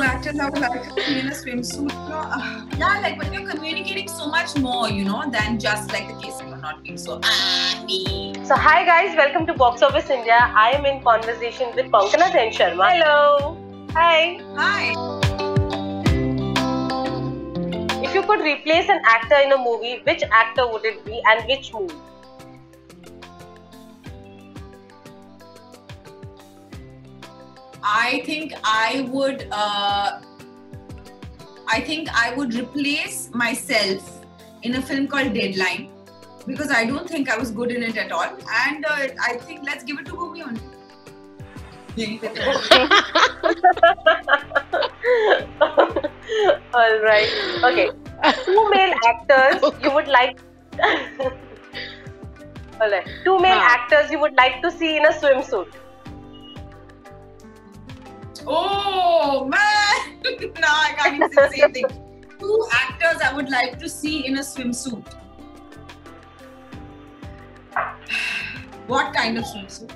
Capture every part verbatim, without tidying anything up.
actors I would like to see in a swimsuit. No, uh, yeah, like when you're communicating so much more, you know, than just like the case of not being so ah me. So hi guys, welcome to Box Office India. I am in conversation with Konkona Sen Sharma. Hello. Hi. Hi. If you could replace an actor in a movie, which actor would it be and which movie? I think I would. Uh, I think I would replace myself in a film called Deadline because I don't think I was good in it at all, and uh, I think let's give it to Bhumi only. All right. Okay. Two male actors you would like. All right. Two male Huh. actors you would like to see in a swimsuit. Oh man! No, I can't even say the same thing. Two actors I would like to see in a swimsuit. What kind of swimsuit?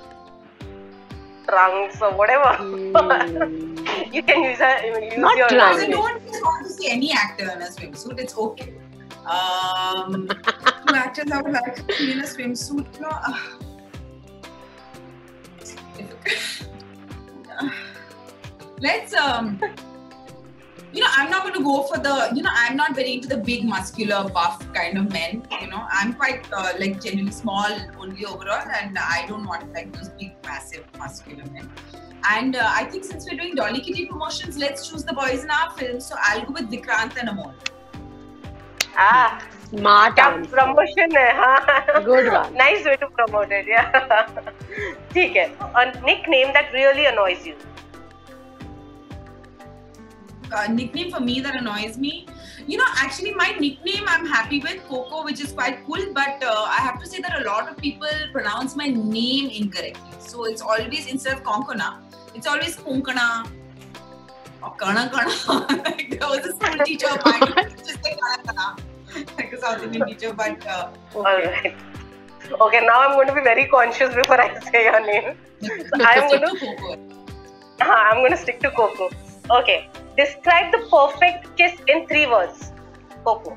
Trunks or whatever. Hmm. You can use a use Not your trunks. I language. don't just want to see any actor in a swimsuit. It's okay. Um, two actors I would like to see in a swimsuit. No, uh, let's um. You know, I'm not going to go for the. You know, I'm not very into the big, muscular, buff kind of men. You know, I'm quite uh, like generally small only overall, and I don't want like those big, massive, muscular men. And uh, I think since we're doing Dolly Kitty promotions, let's choose the boys in our film. So I'll go with Vikrant and Amol. Ah, Smart क्या answer. promotion है हाँ. Good one. Nice way to promote it, yeah. ठीक है. A nickname that really annoys you. Uh, nickname for me that annoys me. You know, actually, my nickname I'm happy with, Coco, which is quite cool. But uh, I have to say that a lot of people pronounce my name incorrectly. So it's always instead of Konkona, it's always Konkana or Kana Kana. Like there was a school teacher of mine who used to say Kana Kana, like a South Indian teacher. But uh, All right. Okay, now I'm going to be very conscious before I say your name. So I'm going to, Coco. I'm going to stick to Coco. Okay. Describe the perfect kiss in three words. Coco.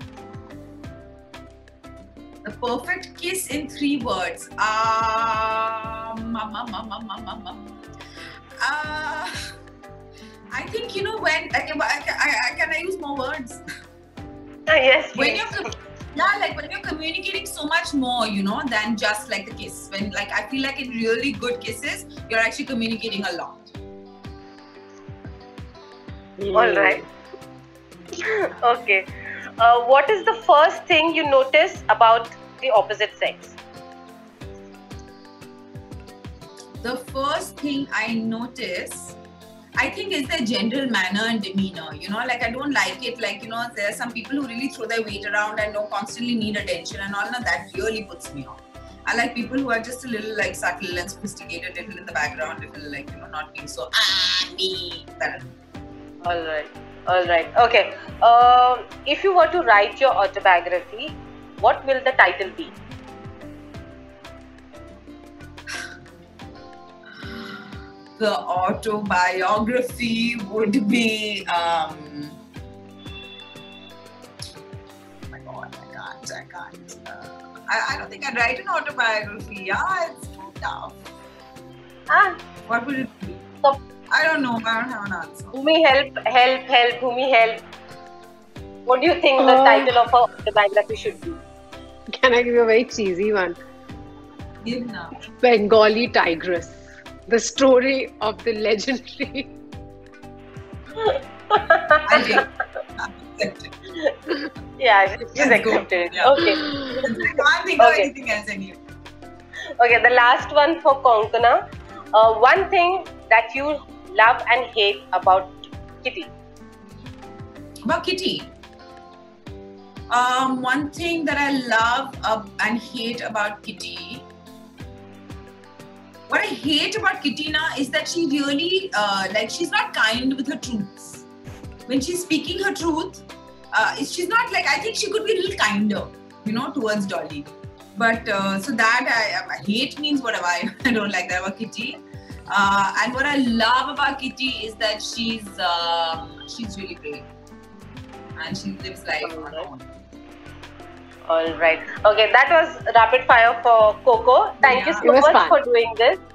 The perfect kiss in three words. Um, um, um, um, um, um, um, um. Uh, I think you know when. I, I, I, can I use more words? Ah, yes. When Please. you're, com- yeah, like when you're communicating so much more, you know, than just like the kiss. When like I feel like in really good kisses, you're actually communicating a lot. All right. Okay. Uh, what is the first thing you notice about the opposite sex? The first thing I notice, I think, is their general manner and demeanor. You know, like I don't like it. Like, you know, there are some people who really throw their weight around and don't constantly need attention and all. Now that really puts me off. I like people who are just a little like subtle and sophisticated, little in the background, little like, you know, not being so ah me. That. All right. All right. Okay. Um, if you were to write your autobiography, what will the title be? The autobiography would be. Um, oh my God, I can't. I can't. Uh, I, I don't think I'd write an autobiography. Yeah, it's too tough. Ah, What would it be? so, I don't know. I don't have an answer. Bhumi, help, help, help, Bhumi, help. What do you think the Uh, title of our autobiography should be? Can I give you a very cheesy one? Give now. Bengali Tigress. The story of the legendary. I'll take it. I'll accept it. Yeah, she's Let's go. accepted it. Yeah. Okay. I can't think of Okay. anything else anyway. Okay, the last one for Konkona. Uh, one thing that you love and hate about Kitty. About Kitty. Um, one thing that I love uh, and hate about Kitty. What I hate about Kitty na is that she really, uh, like, she's not kind with her truths. When she's speaking her truth, uh, she's not like, I think she could be a little kinder, you know, towards Dolly. But uh, so that I, I hate means whatever. I, I don't like that about Kitty. Uh, and what I love about Kitty is that she's uh, she's really brave, and she lives life on her own. All right. Okay, that was rapid fire for Coco. Thank Yeah. you It so was much fun. for doing this.